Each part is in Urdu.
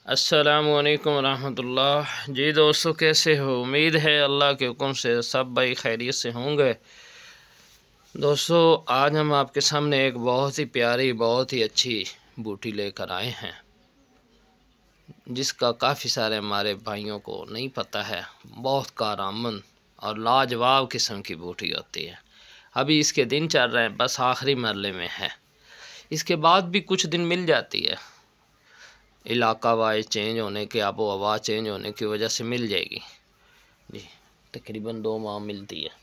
السلام علیکم ورحمۃ اللہ۔ جی دوستو، کیسے ہو؟ امید ہے اللہ کے حکم سے سب بھائی خیریت سے ہوں گے۔ دوستو، آج ہم آپ کے سامنے ایک بہت ہی پیاری، بہت ہی اچھی بوٹی لے کر آئے ہیں، جس کا کافی سارے ہمارے بھائیوں کو نہیں پتہ ہے۔ بہت کارآمد اور لاجواب قسم کی بوٹی ہوتی ہے۔ ابھی اس کے دن چل رہے ہیں، بس آخری مرحلے میں ہے۔ اس کے بعد بھی کچھ دن مل جاتی ہے، علاقہ وائز چینج ہونے کے، آب و ہوا چینج ہونے کی وجہ سے مل جائے گی جی، تقریباً 2 ماہ ملتی ہے۔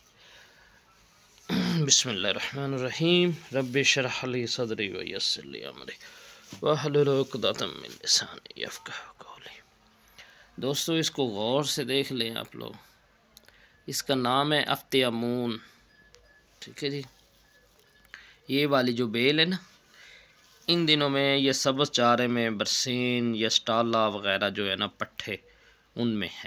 بسم اللہ الرحمن الرحیم۔ رب اشرح لی صدری ویسر لی امری واحلل عقدۃ من لسانی یفقہوا قولی۔ دوستو، اس کو غور سے دیکھ لیں آپ لوگ۔ اس کا نام ہے افتیامون، ٹھیک ہے جی۔ یہ والی جو بیل ہے نا، ان دنوں میں یہ سبز چارے میں برسین یا سٹالا وغیرہ جو ہے نا، پٹھے ان میں ہے،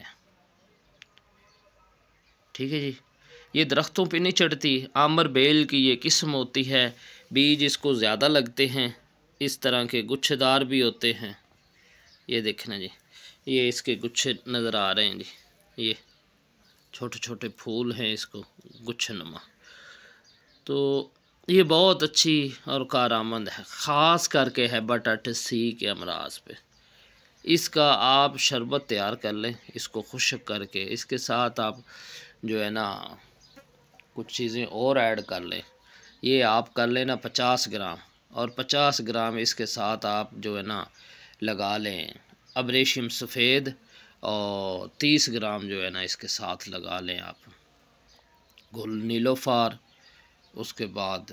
ٹھیک ہے جی۔ یہ درختوں پہ نہیں چڑھتی، آمر بیل کی یہ قسم ہوتی ہے۔ بیج اس کو زیادہ لگتے ہیں، اس طرح کے گچھے دار بھی ہوتے ہیں۔ یہ دیکھنا جی، یہ اس کے گچھے نظر آ رہے ہیں جی، یہ چھوٹے چھوٹے پھول ہیں اس کو گچھے نما۔ تو یہ بہت اچھی اور کارآمد ہے، خاص کر کے ہیپاٹائٹس سی کے امراض پہ۔ اس کا آپ شربت تیار کر لیں، اس کو خشک کر کے، اس کے ساتھ آپ جو ہے نا کچھ چیزیں اور ایڈ کر لیں۔ یہ آپ کر لیں نا 50 گرام، اور 50 گرام اس کے ساتھ آپ جو ہے نا لگا لیں ابریشم سفید، اور 30 گرام جو ہے نا اس کے ساتھ لگا لیں آپ گل نیلوفار۔ اس کے بعد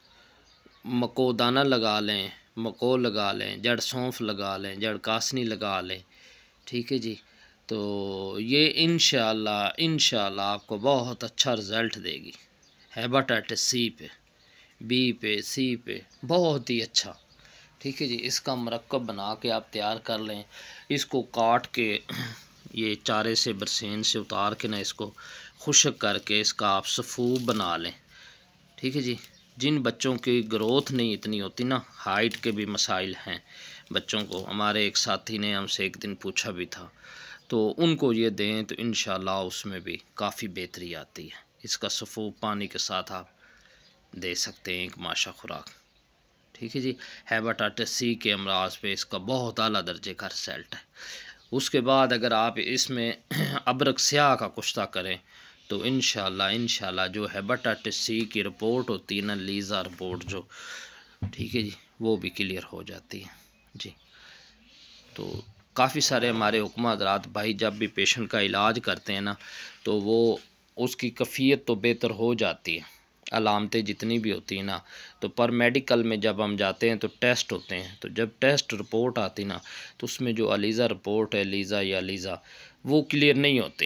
مکو دانہ لگا لیں، مکو لگا لیں، جڑ سونف لگا لیں، جڑ کاسنی لگا لیں، ٹھیک ہے جی۔ تو یہ انشاءاللہ آپ کو بہت اچھا رزلٹ دے گی، ہیپاٹائٹس سی پہ، بی پہ، سی پہ، بہت ہی اچھا، ٹھیک ہے جی۔ اس کا مرکب بنا کے آپ تیار کر لیں۔ اس کو کاٹ کے یہ چارے سے برسین سے اتار کے نا، اس کو خشک کر کے اس کا آپ سفوف بنا لیں، ٹھیک ہے جی۔ جن بچوں کی گروتھ نہیں اتنی ہوتی نا، ہائٹ کے بھی مسائل ہیں بچوں کو، ہمارے ایک ساتھی نے ہم سے ایک دن پوچھا بھی تھا، تو ان کو یہ دیں تو انشاءاللہ اس میں بھی کافی بہتری آتی ہے۔ اس کا سفوف پانی کے ساتھ آپ دے سکتے ہیں، ایک ماشا خوراک، ٹھیک ہے جی۔ ہیپاٹائٹس سی کے امراض پہ اس کا بہت اعلیٰ درجے کا رزلٹ ہے۔ اس کے بعد اگر آپ اس میں ابرک سیاہ کا کشتہ کریں تو انشاءاللہ جو ہیپاٹائٹس سی کی رپورٹ ہوتی ہے نا، لیزا رپورٹ جو، ٹھیک ہے جی، وہ بھی کلیئر ہو جاتی ہے جی۔ تو کافی سارے ہمارے حکمہ حضرات بھائی جب بھی پیشنٹ کا علاج کرتے ہیں نا، تو وہ اس کی کیفیت تو بہتر ہو جاتی ہے، علامتیں جتنی بھی ہوتی ہیں نا، تو پر میڈیکل میں جب ہم جاتے ہیں تو ٹیسٹ ہوتے ہیں، تو جب ٹیسٹ رپورٹ آتی نا، تو اس میں جو لیزا رپورٹ ہے، لیزا وہ کلیئر نہیں ہوتی۔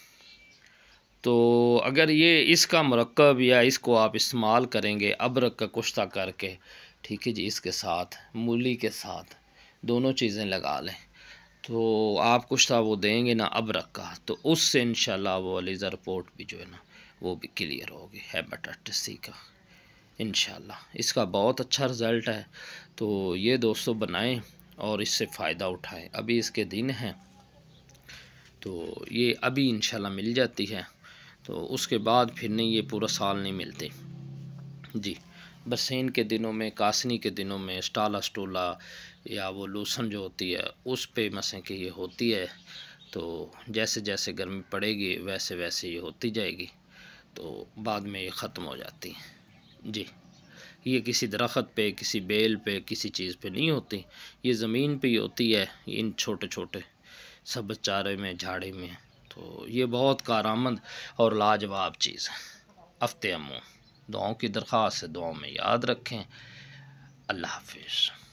تو اگر یہ اس کا مرکب یا اس کو آپ استعمال کریں گے ابرک کا کشتہ کر کے، ٹھیک ہے جی، اس کے ساتھ مولی کے ساتھ دونوں چیزیں لگا لیں، تو آپ کشتہ وہ دیں گے نا ابرک کا، تو اس سے انشاءاللہ وہ لیزر رپورٹ بھی جو ہے نا وہ بھی کلیئر ہوگی ہیپاٹائٹس سی کا انشاءاللہ۔ اس کا بہت اچھا رزلٹ ہے، تو یہ دوستو بنائیں اور اس سے فائدہ اٹھائیں۔ ابھی اس کے دن ہیں، تو یہ ابھی انشاءاللہ مل جاتی ہے، تو اس کے بعد پھر نہیں، یہ پورا سال نہیں ملتے جی۔ برسین کے دنوں میں، کاسنی کے دنوں میں، سٹولا یا وہ لوسن جو ہوتی ہے اس پہ مثلا کہ یہ ہوتی ہے، تو جیسے جیسے گرمی پڑے گی ویسے ویسے یہ ہوتی جائے گی، تو بعد میں یہ ختم ہو جاتی ہے جی۔ یہ کسی درخت پہ، کسی بیل پہ، کسی چیز پہ نہیں ہوتی، یہ زمین پہ ہی ہوتی ہے، ان چھوٹے چھوٹے سبز چارے میں، جھاڑی میں۔ تو یہ بہت کارآمد اور لاجواب چیز ہے افتیامون۔ دعاؤں کی درخواست ہے، دعاؤں میں یاد رکھیں۔ اللہ حافظ۔